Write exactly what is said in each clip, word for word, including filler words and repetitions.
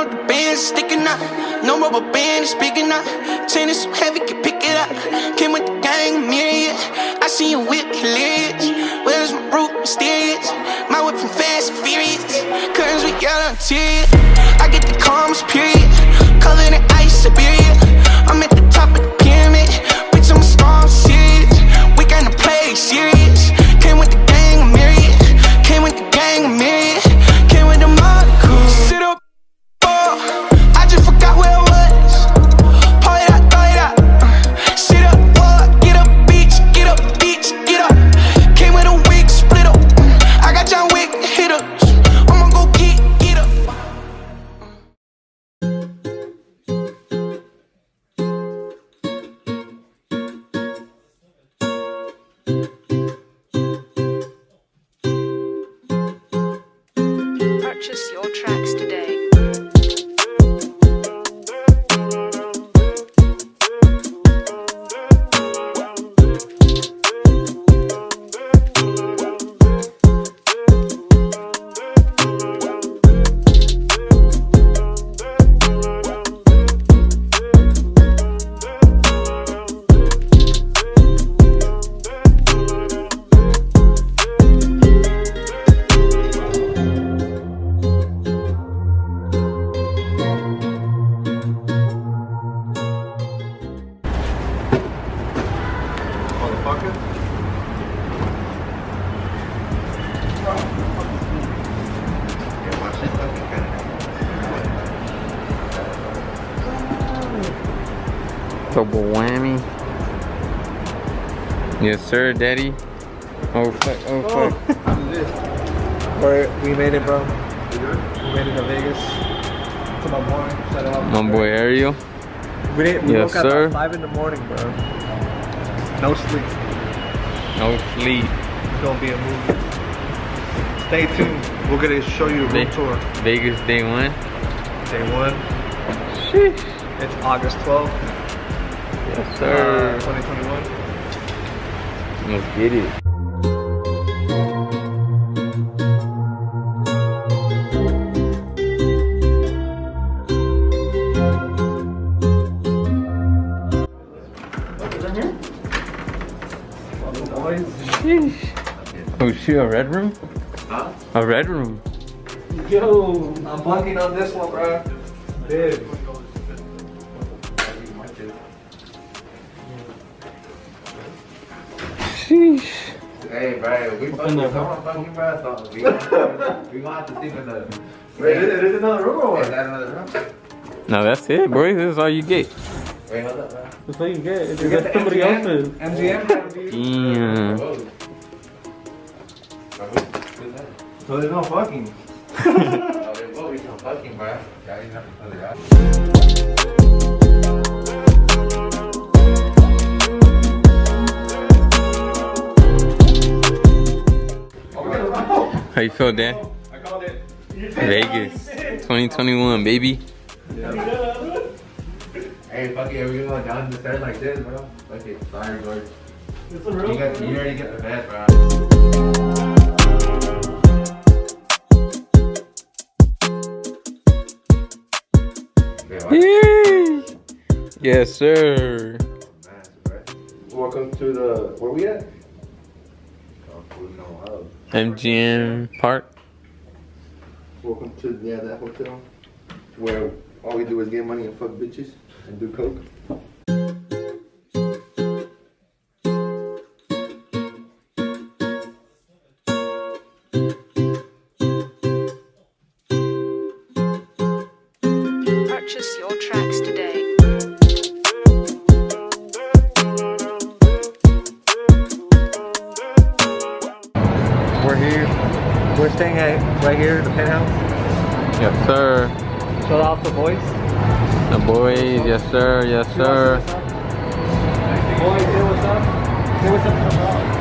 up the band, sticking out. No rubber band, it's big enough. Tennis so heavy, can pick it up. Came with the gang, myriad. I see you whip, hilarious. Where's my root, mysterious? My whip from Fast and Furious. Curtains we yellow interior. I get the calmest period. Covered in ice, Siberia. I'm at the top of the pyramid. Bitch, I'm a star, I'm serious. We gonna play serious. Came with the gang, a myriad. Came with the gang, a myriad. Came with the mob crew. Sit up, oh, I just forgot where I was. Pour it out, throw it out. Uh, sit up, oh, get up, bitch, get up, bitch, get up. Came with a wig, split up. Uh, I got John Wick, hit up. I'ma go get, get up. Purchase your tracks today. Double whammy. Yes, sir, daddy. Oh, fuck. Oh, fuck. What is this? We're, we made it, bro. We made it to Vegas. To my boy. Shout out. My boy Ariel. We, didn't, we Yes, woke sir. up at five in the morning, bro. No sleep. No sleep. It's gonna be a movie. Stay tuned. We're gonna show you a room Ve- tour. Vegas day one. Day one. Sheesh. It's August twelfth. Yes, sir. Uh, twenty twenty-one. Let's get it. Sheesh. Oh shoot, a red room? Huh? A red room. Yo, I'm bunking on this one, bro. Dude. Sheesh. Hey, bro, we fucking come fucking bro. We gonna we gonna have to sleep in the. Wait, is it another room or Is what? that another room? No, that's it, boy. This is all you get. Wait, hold up, bro. That's all you get. It's You get the somebody M G M? else's. M G M? Damn. Whoa. Bro, who- who's that? So there's no fucking. Oh, there will be some fucking, bro. Yeah, he's not gonna tell you that. How you feel, Dan? I called it. Vegas twenty twenty-one, baby. Hey, fuck it, are we gonna go down the stairs like this, bro? Fuck it, sorry, bro. It's a You, real got, you already get the bed, bro. Yay! Yes, sir. Nice, bro. Welcome to the. Where we at? Oh, food, no love. M G M Park. Welcome to yeah that hotel where all we do is get money and fuck bitches and do coke. Purchase your tracks today. We're here. We're staying at right here in the penthouse. Yes, sir. Shout out to boys. The boys. Yes, sir. Yes, sir. Boys, say what's up. Say what's up to the dog.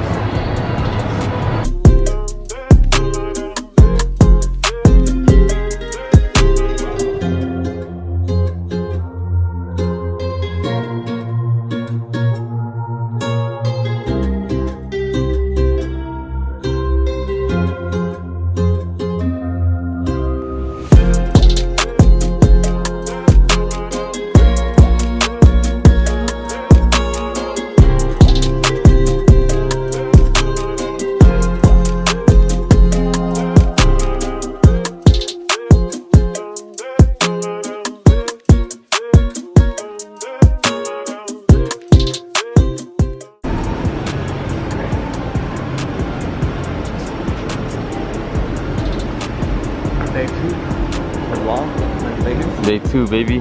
Day two, baby.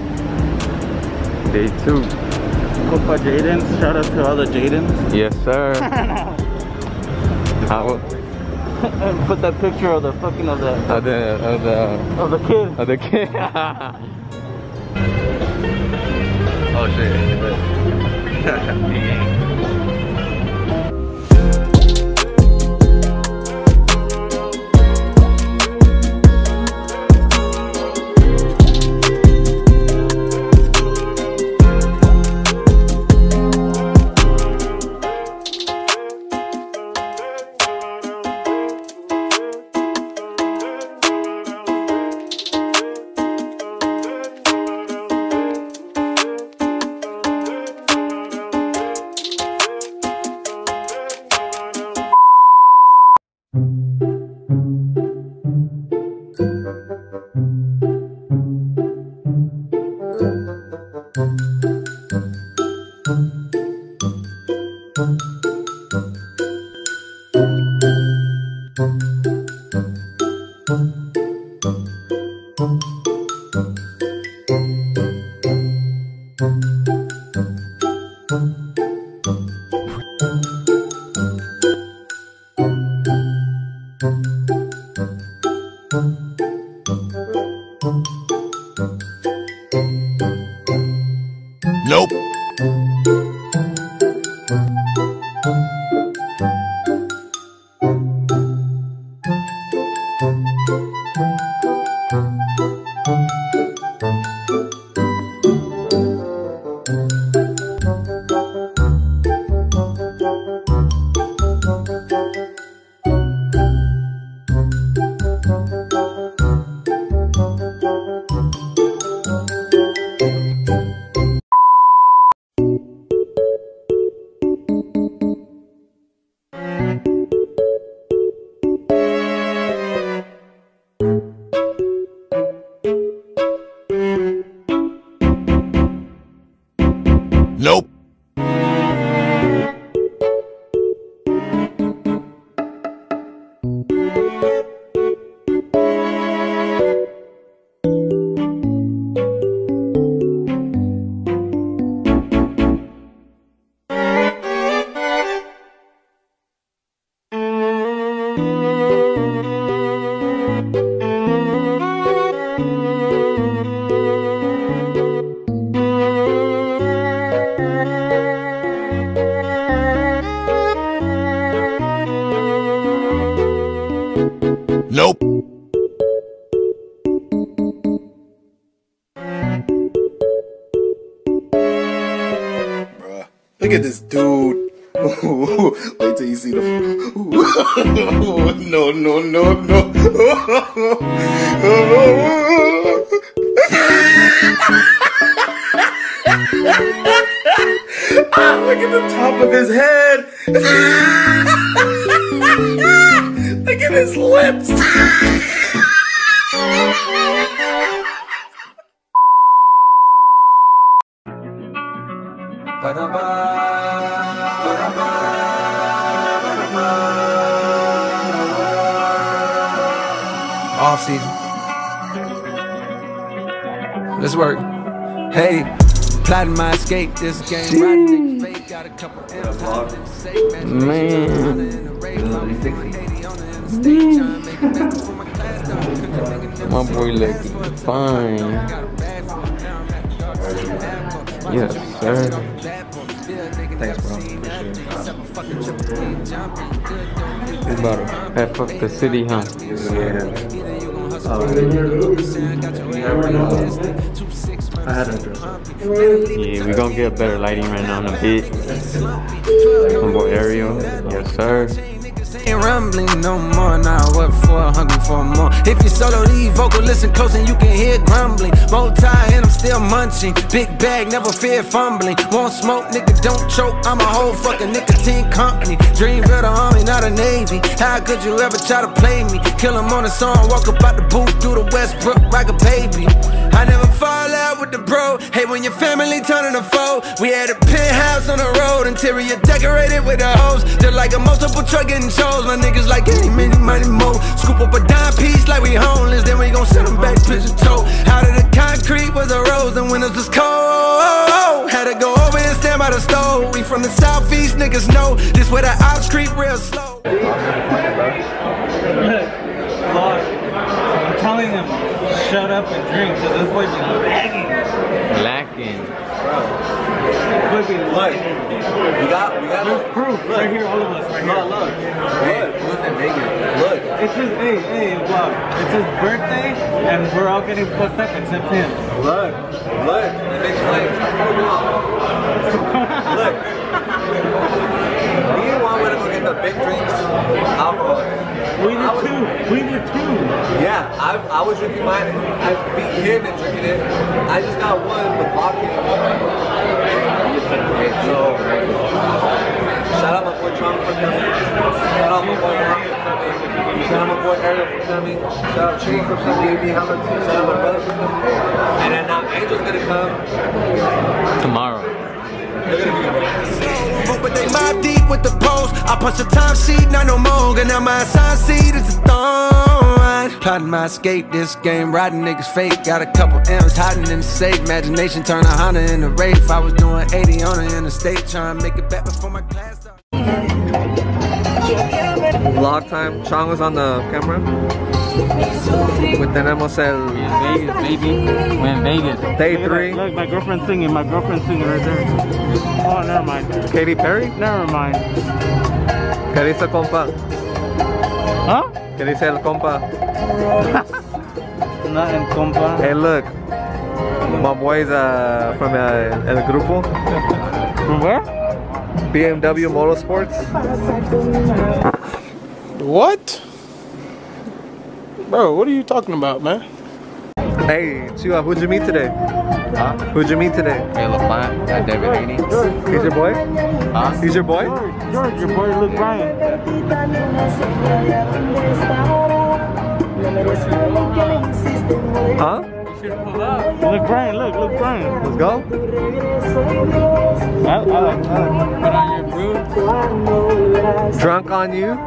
Day two. Copa Jadens. Shout out to all the Jadens. Yes, sir. How? And put that picture of the fucking of the Of the of the of the kid. of the kid. Oh shit. Nope. Nope. Nope. Bruh, look at this dude. Wait till you see the. No, no, no, no. Ah, look at the top of his head. Look at his lips. Off season. Let's work. Hey, plotting my escape. This game riding nigga fake. Got a couple M's. Man. My boy looking fine. Yes, sir. Thanks, bro. You about to F up the city, huh? Yeah. I had to address it. Yeah, we gonna get better lighting right now in a bit. My boy Ariel. Yes, sir. Ain't rumbling no more now. What for? Hungry for more. If you solo lead vocal, listen close and you can hear grumbling. Multi and I'm still munching. Big bag, never fear fumbling. Won't smoke, nigga, don't choke. I'm a whole fucking nicotine company. Dream build a army, not a navy. How could you ever try to play me? Kill him on a song, walk up out the booth through the Westbrook like a baby. I never fall out with the bro. Hey, when your family turning a foe. We had a penthouse on the road, interior decorated with the hose. Just like a multiple truck getting shows. My niggas like any many money more. Scoop up a dime piece like we homeless, then we gon' send them back pigeon toe. How did it the stove. We from the southeast, niggas know this where the ops creep real slow. Look, I'm telling them, shut up and drink, cause this boy be lagging. Lacking. This boy be lagging. We got, we got. There's proof right here, all of us right here. Look, look. Look, who's in Vegas? Look. It's his, hey, hey, vlog. It's his birthday, and we're all getting fucked up except him. Look, look. The big flames. Look. Me and Juan went to go get the big drinks, alcohol. We did two. We did two. Yeah, I, I was drinking mine. I beat him in drinking it. I just got one with vodka. Okay, so shout out my boy Trump for coming. Shout out my boy Mark for coming. Shout out my boy Ariel for coming. Shout out Tree for coming. Shout out my brother for coming. And then now Angel's gonna come Tomorrow. They're gonna be good. But they mob deep with the post. I punch the time sheet, not no more. And now my assigned seat is a thorn. Plotting my escape, this game, riding niggas fake. Got a couple M's hiding in the safe. Imagination turn a Honda into Wraith. I was doing eighty on the interstate, trying to make it back before my class started. Vlog time. Sean was on the camera. With tenemos el Vegas, baby. We're in Vegas. day three. Look, my girlfriend's singing. My girlfriend's singing right there. Oh, never mind. Katy Perry. Never mind. ¿Qué dice compa? Huh? ¿Qué dice el compa? Nothing, compa. Hey, look. My boys uh, from uh, El Grupo. From where? B M W Motorsports. What? Bro, what are you talking about, man? Hey, Chua, who'd you meet today? Huh? Who'd you meet today? Caleb Plant, uh, David Haney. He's your boy? Huh? He's your boy? George, George, your boy Luke Bryan. Huh? Luke Bryan, look, Luke Bryan. Let's go. I, I like that. Put on your boots. Drunk on you?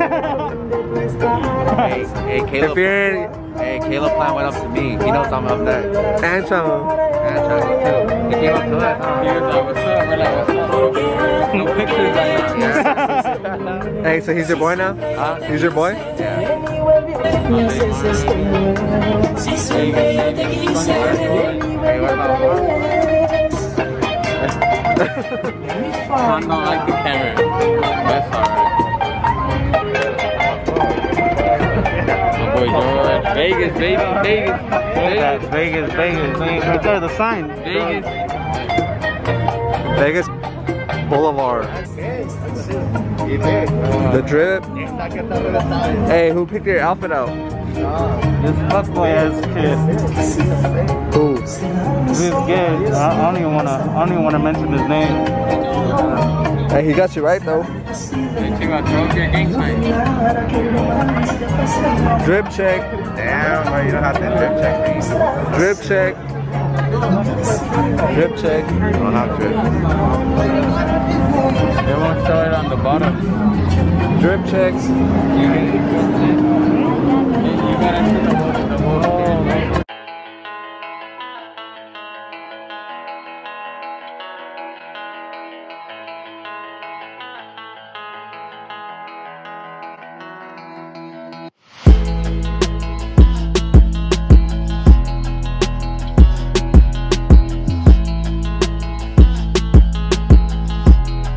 Hey, hey, If Caleb. you're Hey, Caleb Plant went up to me. He knows I'm up next. Antron. And I tried to too. He came up to us. He was like, what's up? We're like, what's up? No pictures right now. Hey, so he's your boy now? Huh? He's your boy? Yeah. Hey, what about what? I don't like the camera. That's alright. My boy George. Vegas, baby. Vegas. Vegas, Vegas, Vegas. Right there, the sign. Vegas. Vegas Boulevard. The drip. Hey, who picked your outfit out? This fuckboy ass kid. Who? This kid. I, I don't even wanna. I don't even wanna mention his name. Hey, he got you right though. Check out George, your gang sign. Drip check. Damn, bro, you don't have to drip check me. Drip check. Drip check. You don't have drip. They won't show it on the bottom. Drip checks. You can, you gotta see the whole, the whole thing.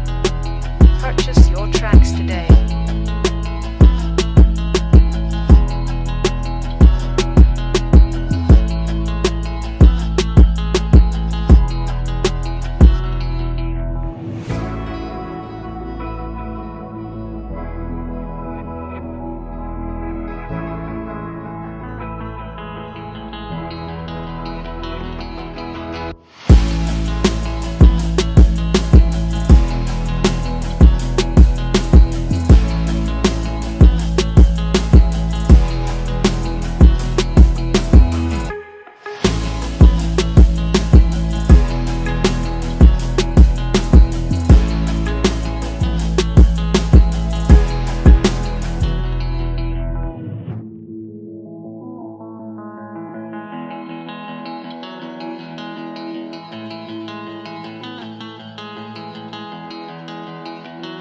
Purchase your tracks today.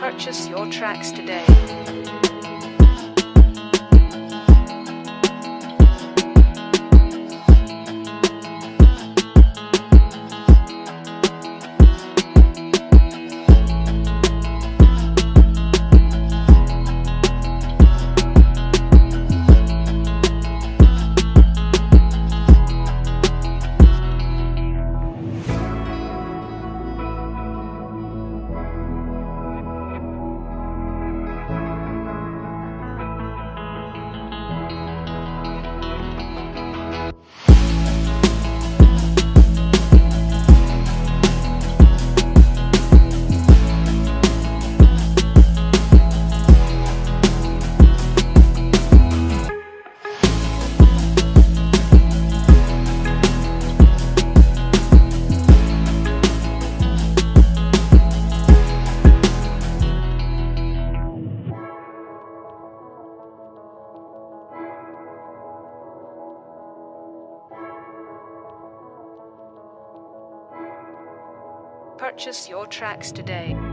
Purchase your tracks today. Purchase your tracks today.